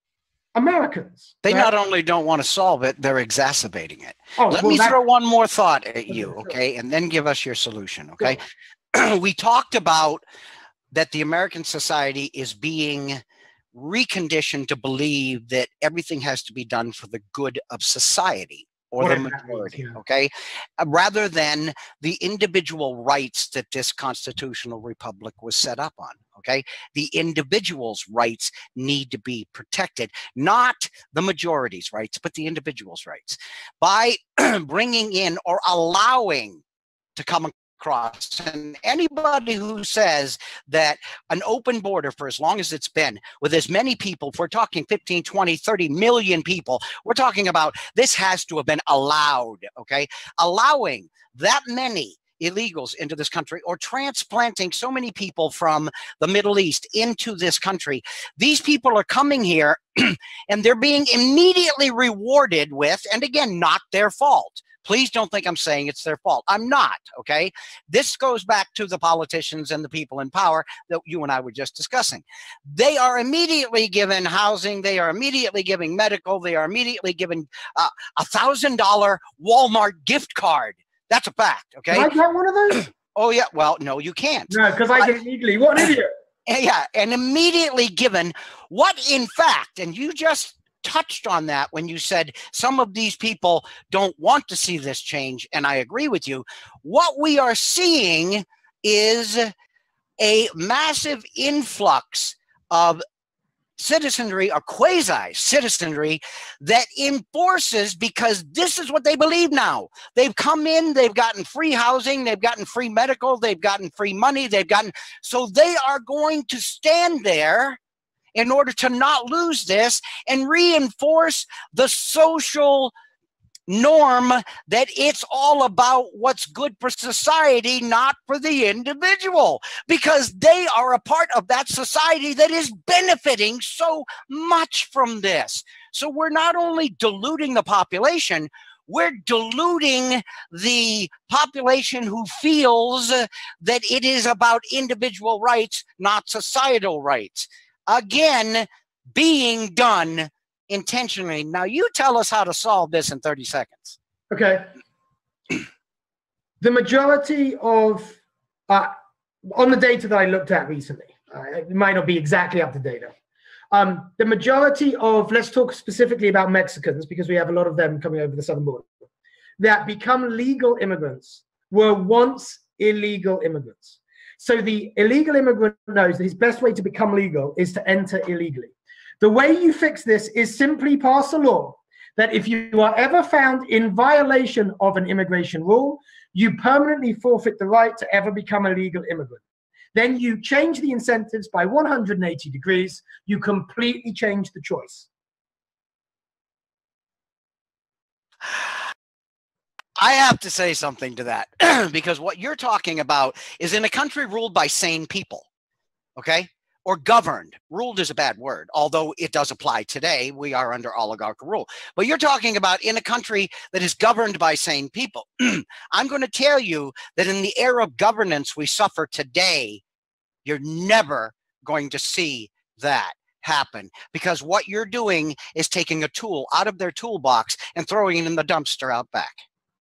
S4: Americans.
S3: They
S4: right?
S3: not only don't want to solve it, they're exacerbating it.
S4: Oh,
S3: Let
S4: well,
S3: me
S4: that,
S3: throw one more thought at you,
S4: sure.
S3: okay, and then give us your solution, okay?
S4: Sure.
S3: We talked about that the American society is being reconditioned to believe that everything has to be done for the good of society. Or the majority, yeah. okay? Uh, rather than the individual rights that this constitutional republic was set up on, okay? The individual's rights need to be protected, not the majority's rights, but the individual's rights. By bringing in or allowing to come cross. And anybody who says that an open border for as long as it's been with as many people, if we're talking fifteen, twenty, thirty million people, we're talking about this has to have been allowed, okay? Allowing that many illegals into this country or transplanting so many people from the Middle East into this country. These people are coming here and they're being immediately rewarded with, and again, not their fault. Please don't think I'm saying it's their fault. I'm not, okay? This goes back to the politicians and the people in power that you and I were just discussing. They are immediately given housing. They are immediately giving medical. They are immediately given uh, a one thousand dollar Walmart gift card. That's a fact, okay?
S4: Can I get one of those?
S3: Oh, yeah. Well, no, you can't.
S4: No, because I get it legally. What an idiot.
S3: Yeah, and immediately given what, in fact, and you just touched on that when you said some of these people don't want to see this change, and I agree with you. What we are seeing is a massive influx of citizenry or quasi-citizenry that enforces, because this is what they believe now. They've come in, they've gotten free housing, they've gotten free medical, they've gotten free money, they've gotten, so they are going to stand there in order to not lose this and reinforce the social norm that it's all about what's good for society, not for the individual, because they are a part of that society that is benefiting so much from this. So we're not only diluting the population, we're diluting the population who feels that it is about individual rights, not societal rights. Again, being done intentionally. Now, you tell us how to solve this in thirty seconds.
S4: Okay. The majority of, uh, on the data that I looked at recently, uh, it might not be exactly up to date. Um, the majority of, let's talk specifically about Mexicans, because we have a lot of them coming over the southern border, that become legal immigrants were once illegal immigrants. So the illegal immigrant knows that his best way to become legal is to enter illegally. The way you fix this is simply pass a law that if you are ever found in violation of an immigration rule, you permanently forfeit the right to ever become a legal immigrant. Then you change the incentives by one hundred eighty degrees. You completely change the choice.
S3: I have to say something to that because what you're talking about is in a country ruled by sane people, okay? Or governed. Ruled is a bad word, although it does apply today. We are under oligarchical rule. But you're talking about in a country that is governed by sane people. I'm going to tell you that in the era of governance we suffer today, you're never going to see that happen, because what you're doing is taking a tool out of their toolbox and throwing it in the dumpster out back.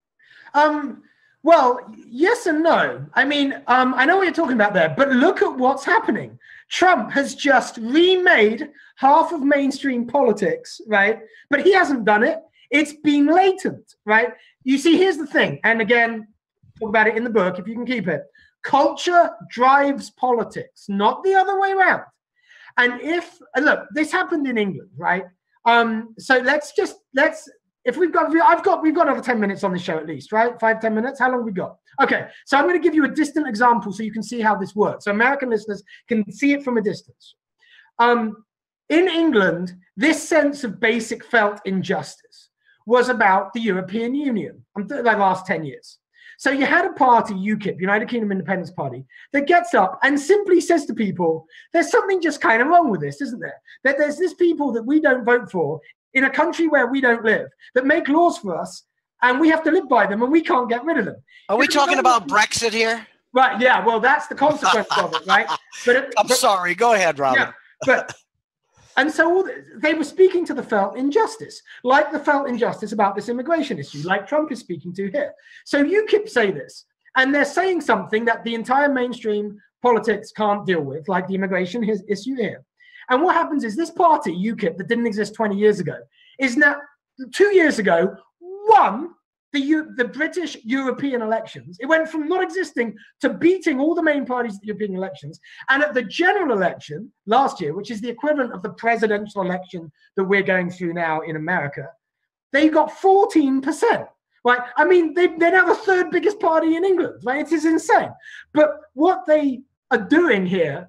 S4: Um, well, yes and no. I mean, um, I know what you're talking about there, but look at what's happening. Trump has just remade half of mainstream politics, right? But he hasn't done it. It's been latent, right? You see, here's the thing. And again, talk about it in the book, if you can keep it. Culture drives politics, not the other way around. And if, and look, this happened in England, right? Um, so let's just, let's, if we've got, I've got, we've got another ten minutes on the show at least, right? Five, ten minutes. How long have we got? Okay. So I'm going to give you a distant example so you can see how this works. So American listeners can see it from a distance. Um, in England, this sense of basic felt injustice was about the European Union, the last ten years. So you had a party, UKIP, United Kingdom Independence Party, that gets up and simply says to people, there's something just kind of wrong with this, isn't there? That there's this people that we don't vote for in a country where we don't live, that make laws for us, and we have to live by them, and we can't get rid of them.
S3: Are we talking about Brexit here?
S4: Right, yeah, well, that's the consequence of it, right? But,
S3: I'm
S4: but,
S3: sorry, go ahead, Robin.
S4: Yeah, but, and so all the, they were speaking to the felt injustice, like the felt injustice about this immigration issue, like Trump is speaking to here. So UKIP say this, and they're saying something that the entire mainstream politics can't deal with, like the immigration issue here. And what happens is this party, UKIP, that didn't exist twenty years ago, is now, two years ago, won the, U, the British European elections. It went from not existing to beating all the main parties at the European elections. And at the general election last year, which is the equivalent of the presidential election that we're going through now in America, they got fourteen percent. right? I mean, they, they're now the third biggest party in England, right? It is insane. But what they are doing here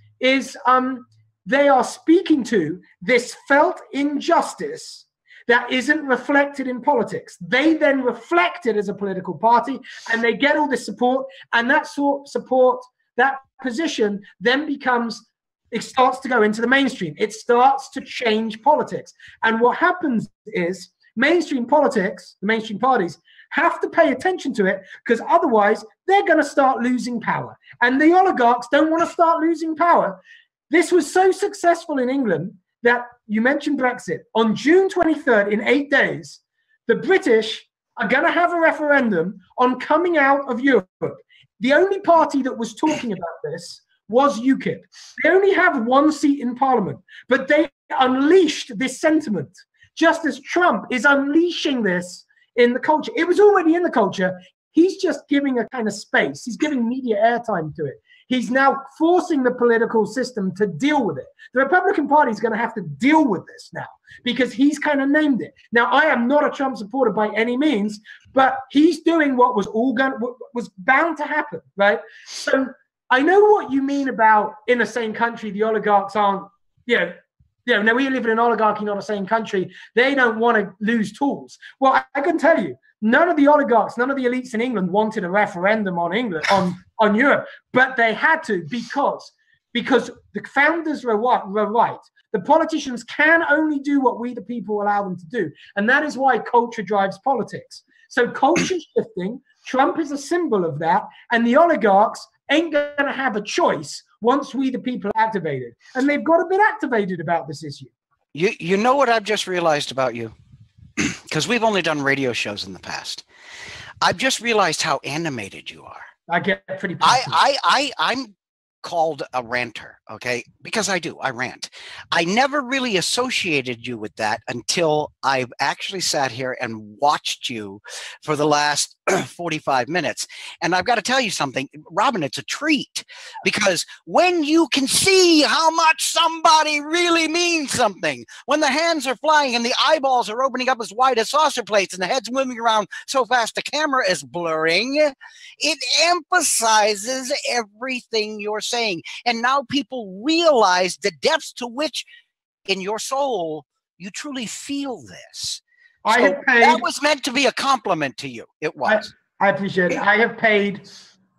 S4: is um, they are speaking to this felt injustice that isn't reflected in politics. They then reflect it as a political party, and they get all this support, and that sort support, that position then becomes, it starts to go into the mainstream. It starts to change politics. And what happens is mainstream politics, the mainstream parties, have to pay attention to it, because otherwise they're going to start losing power. And the oligarchs don't want to start losing power. This was so successful in England that you mentioned Brexit. On June twenty-third, in eight days, the British are going to have a referendum on coming out of Europe. The only party that was talking about this was UKIP. They only have one seat in Parliament, but they unleashed this sentiment, just as Trump is unleashing this in the culture. It was already in the culture. He's just giving a kind of space. He's giving media airtime to it. He's now forcing the political system to deal with it. The Republican Party is going to have to deal with this now because he's kind of named it. Now, I am not a Trump supporter by any means, but he's doing what was all going, what was bound to happen, right? So I know what you mean about in the same country, the oligarchs aren't, you know, you know, now we live in an oligarchy, not the same country. They don't want to lose tools. Well, I, I can tell you, none of the oligarchs, none of the elites in England wanted a referendum on England, on, on Europe, but they had to because, because the founders were, were right. The politicians can only do what we, the people, allow them to do. And that is why culture drives politics. So culture shifting, Trump is a symbol of that. And the oligarchs ain't going to have a choice once we, the people, are activated. And they've got to be activated about this issue.
S3: You, you know what I've just realized about you? Because we've only done radio shows in the past. I've just realized how animated you are.
S4: I get pretty
S3: I, I, I, I'm called a ranter, okay? Because I do, I rant. I never really associated you with that until I've actually sat here and watched you for the last forty-five minutes. And I've got to tell you something, Robin, it's a treat, because when you can see how much somebody really means something, when the hands are flying and the eyeballs are opening up as wide as saucer plates and the head's moving around so fast the camera is blurring, it emphasizes everything you're saying. And now people realize the depths to which in your soul you truly feel this.
S4: I
S3: So
S4: have paid,
S3: that was meant to be a compliment to you. It was.
S4: I, I appreciate it. I have paid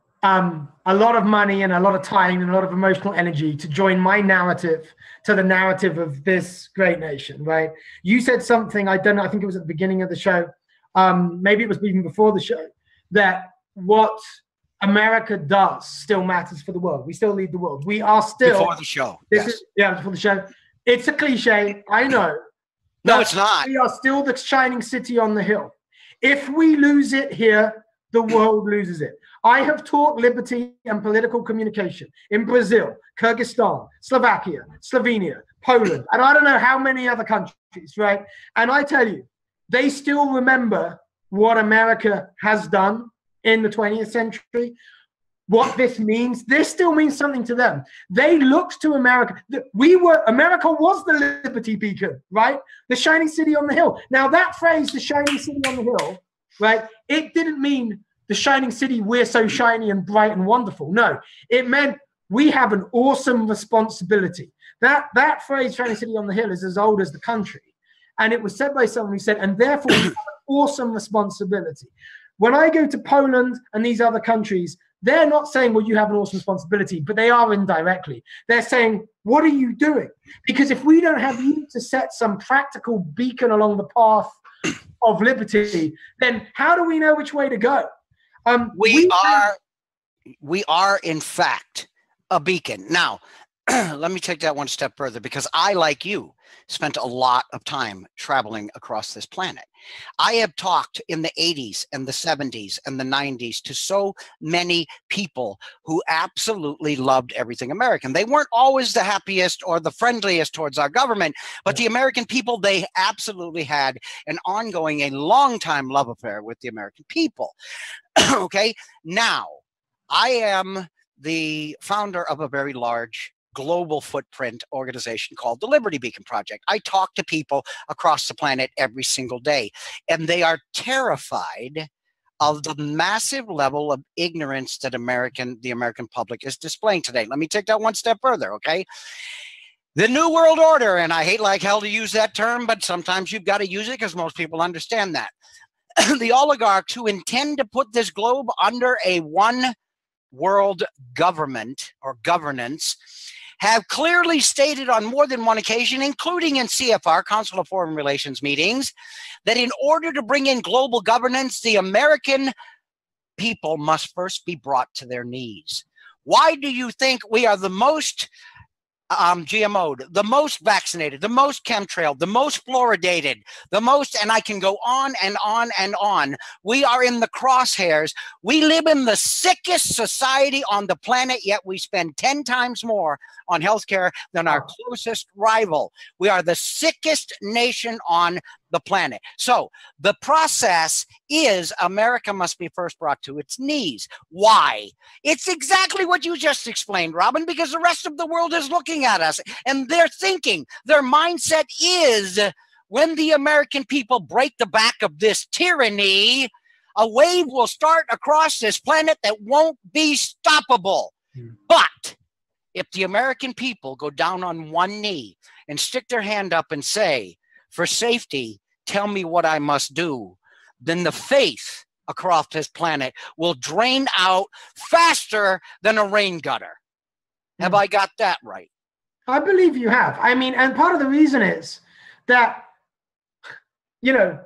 S4: um, a lot of money and a lot of time and a lot of emotional energy to join my narrative to the narrative of this great nation, right? You said something, I don't know, I think it was at the beginning of the show, um, maybe it was even before the show, that what America does still matters for the world. We still lead the world. We are still—
S3: Before the show.
S4: This
S3: Yes.
S4: is, yeah, before the show. It's a cliche, I know.
S3: No,
S4: But
S3: it's not.
S4: we are still the shining city on the hill. If we lose it here, the world loses it. I have taught liberty and political communication in Brazil, Kyrgyzstan, Slovakia, Slovenia, Poland, and I don't know how many other countries, right? And I tell you, they still remember what America has done in the twentieth century. What this means, this still means something to them. They looked to America. We were, America was the liberty beacon, right? The shining city on the hill. Now that phrase, the shining city on the hill, right? It didn't mean the shining city, we're so shiny and bright and wonderful. No, it meant we have an awesome responsibility. That, that phrase, shining city on the hill, is as old as the country. And it was said by someone who said, and therefore we have an awesome responsibility. When I go to Poland and these other countries, they're not saying, well, you have an awesome responsibility, but they are indirectly. They're saying, what are you doing? Because if we don't have you to set some practical beacon along the path of liberty, then how do we know which way to go? Um,
S3: We,
S4: we
S3: are,
S4: have-
S3: we are in fact a beacon. Now, let me take that one step further, because I, like you, spent a lot of time traveling across this planet. I have talked in the eighties and the seventies and the nineties to so many people who absolutely loved everything American. They weren't always the happiest or the friendliest towards our government, but the American people, they absolutely had an ongoing, a long time love affair with the American people. Okay, now I am the founder of a very large global footprint organization called the Liberty Beacon Project. I talk to people across the planet every single day, and they are terrified of the massive level of ignorance that American, the American public is displaying today. Let me take that one step further, okay? The New World Order, and I hate like hell to use that term, but sometimes you've got to use it because most people understand that. The oligarchs who intend to put this globe under a one world government or governance have clearly stated on more than one occasion, including in C F R, Council of Foreign Relations meetings, that in order to bring in global governance, the American people must first be brought to their knees. Why do you think we are the most um, G M O'd, the most vaccinated, the most chemtrailed, the most fluoridated, the most, and I can go on and on and on. We are in the crosshairs. We live in the sickest society on the planet, yet we spend ten times more on healthcare than our closest rival. We are the sickest nation on the planet. So the process is America must be first brought to its knees. Why? It's exactly what you just explained, Robin, because the rest of the world is looking at us and they're thinking, their mindset is, when the American people break the back of this tyranny, a wave will start across this planet that won't be stoppable. Hmm. But if the American people go down on one knee and stick their hand up and say, for safety, tell me what I must do, then the faith across this planet will drain out faster than a rain gutter. Mm. Have I got that right?
S4: I believe you have. I mean, and part of the reason is that, you know,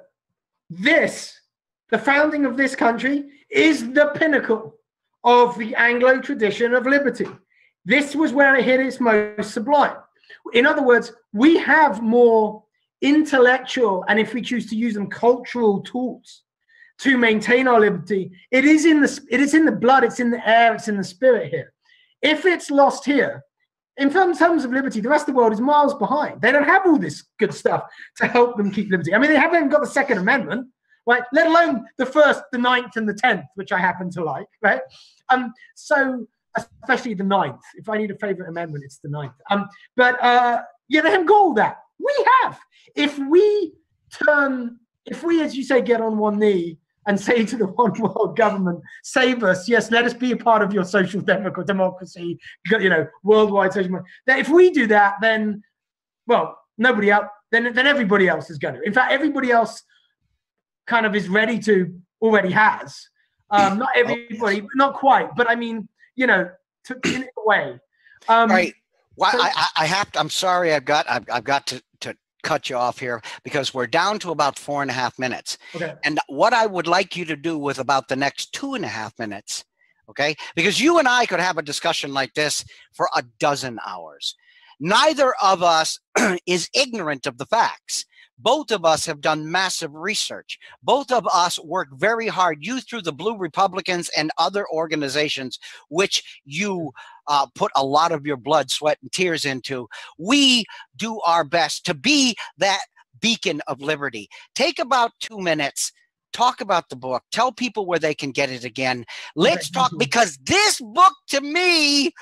S4: this, the founding of this country is the pinnacle of the Anglo tradition of liberty. This was where it hit its most sublime. In other words, we have more intellectual, and if we choose to use them, cultural tools to maintain our liberty. It is in the it is in the blood, it's in the air, it's in the spirit here. If it's lost here, in terms of liberty, the rest of the world is miles behind. They don't have all this good stuff to help them keep liberty. I mean, they haven't even got the Second Amendment, right? Let alone the first, the ninth, and the tenth, which I happen to like, right? Um, so especially the ninth. If I need a favorite amendment, it's the ninth. Um, but uh, yeah, they haven't got all that. We have. If we turn, if we, as you say, get on one knee and say to the one world government, save us, yes, let us be a part of your social democracy, you know, worldwide social, that if we do that, then, well, nobody else, then, then everybody else is going to. In fact, everybody else kind of is ready to, already has. Um, not everybody, not quite, but I mean, you know, to, in a way. Um,
S3: right. Well,
S4: so,
S3: I, I have to, I'm sorry, I've got, I've, I've got to, to cut you off here because we're down to about four and a half minutes.
S4: Okay.
S3: And what I would like you to do with about the next two and a half minutes, okay? Because you and I could have a discussion like this for a dozen hours. Neither of us is ignorant of the facts. Both of us have done massive research. Both of us work very hard. You through the Blue Republicans and other organizations, which you uh, put a lot of your blood, sweat, and tears into. We do our best to be that beacon of liberty. Take about two minutes. Talk about the book. Tell people where they can get it again. Let's
S4: okay,
S3: talk, because this book to me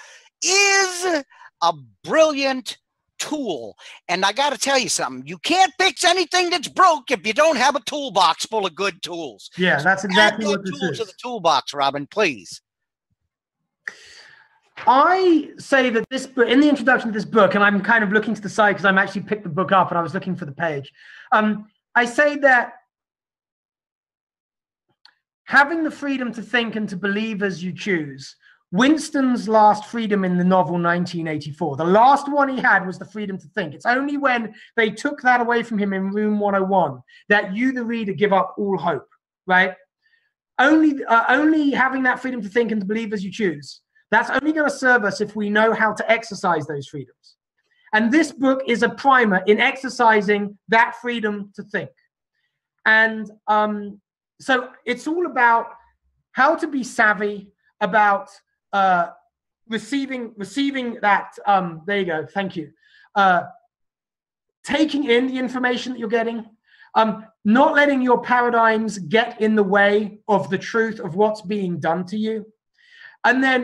S3: is a brilliant tool. And I got to tell you something. You can't fix anything that's broke if you don't have a toolbox full of good tools.
S4: Yeah, that's exactly
S3: Add
S4: what
S3: good
S4: this
S3: tools
S4: is.
S3: to the toolbox, Robin, please.
S4: I say that this book, in the introduction to this book, and I'm kind of looking to the side because I'm actually picked the book up and I was looking for the page. Um, I say that having the freedom to think and to believe as you choose, Winston's last freedom in the novel nineteen eighty-four, the last one he had was the freedom to think. It's only when they took that away from him in room one oh one that you, the reader, give up all hope, right? Only, uh, only having that freedom to think and to believe as you choose. That's only going to serve us if we know how to exercise those freedoms. And this book is a primer in exercising that freedom to think. And um, so it's all about how to be savvy about uh, receiving, receiving that, um, there you go, thank you. Uh, taking in the information that you're getting, um, not letting your paradigms get in the way of the truth of what's being done to you. And then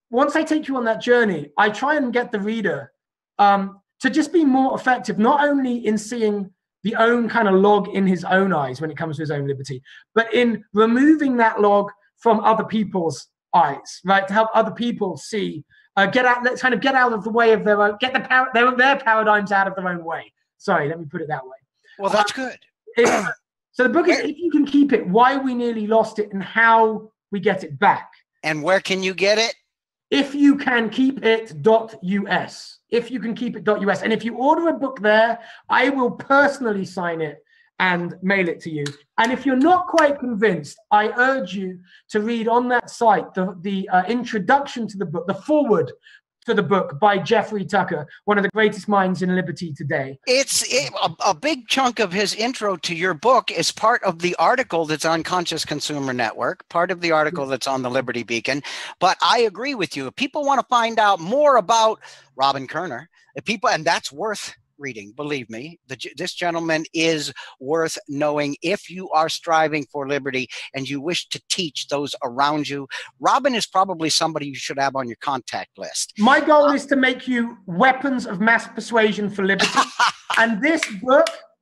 S4: once I take you on that journey, I try and get the reader um, to just be more effective, not only in seeing the own kind of log in his own eyes when it comes to his own liberty, but in removing that log from other people's eyes, right? To help other people see, uh, get out, let's kind of get out of the way of their own, get the par- their, their paradigms out of their own way. Sorry, let me put it that way.
S3: Well, that's
S4: um,
S3: good.
S4: It, so the book is If You Can Keep It, Why We Nearly Lost It and How We Get It Back.
S3: And where can you get it?
S4: If you can keep it dot U S. If you can keep it dot U S. And if you order a book there, I will personally sign it and mail it to you. And if you're not quite convinced, I urge you to read on that site the, the uh, introduction to the book, the foreword to the book by Jeffrey Tucker, one of the greatest minds in liberty today.
S3: It's it, a, a big chunk of his intro to your book is part of the article that's on Conscious Consumer Network, part of the article that's on the Liberty Beacon. But I agree with you. If people want to find out more about Robin Koerner, if people, and that's worth reading, believe me, the, this gentleman is worth knowing if you are striving for liberty and you wish to teach those around you. Robin is probably somebody you should have on your contact list.
S4: My goal is to make you weapons of mass persuasion for liberty. And this book,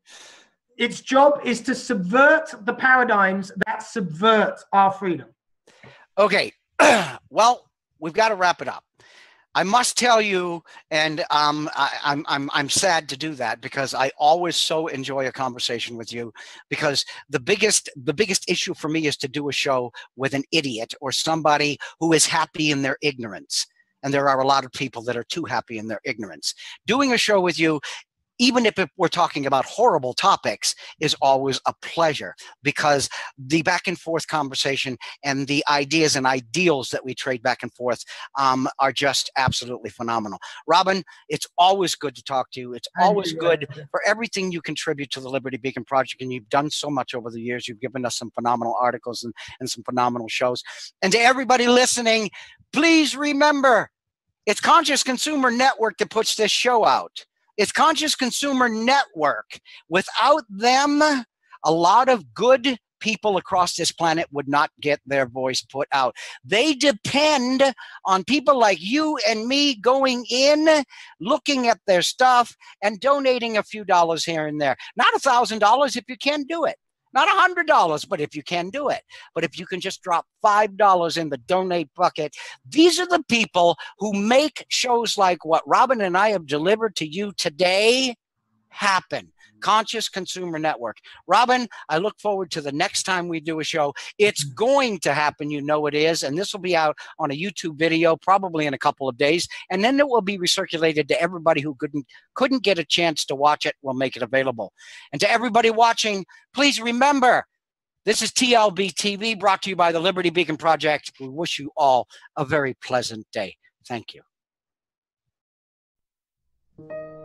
S4: its job is to subvert the paradigms that subvert our freedom.
S3: Okay, well, we've got to wrap it up. I must tell you, and um, I, I'm, I'm, I'm sad to do that because I always so enjoy a conversation with you, because the biggest, the biggest issue for me is to do a show with an idiot or somebody who is happy in their ignorance. And there are a lot of people that are too happy in their ignorance. Doing a show with you, even if we're talking about horrible topics, is always a pleasure, because the back and forth conversation and the ideas and ideals that we trade back and forth um, are just absolutely phenomenal. Robin, it's always good to talk to you. It's always good for everything you contribute to the Liberty Beacon Project, and you've done so much over the years. You've given us some phenomenal articles and, and some phenomenal shows. And to everybody listening, please remember, it's Conscious Consumer Network that puts this show out. It's Conscious Consumer Network. Without them, a lot of good people across this planet would not get their voice put out. They depend on people like you and me going in, looking at their stuff, and donating a few dollars here and there. Not a thousand dollars if you can do it. Not a hundred dollars, but if you can do it. But if you can just drop five dollars in the donate bucket, these are the people who make shows like what Robin and I have delivered to you today happen. Conscious Consumer Network. Robin, I look forward to the next time we do a show. It's going to happen, you know it is, and this will be out on a YouTube video probably in a couple of days, and then it will be recirculated to everybody who couldn't couldn't get a chance to watch it. We'll make it available. And to everybody watching, please remember, this is T L B T V, brought to you by the Liberty Beacon Project. We wish you all a very pleasant day. Thank you.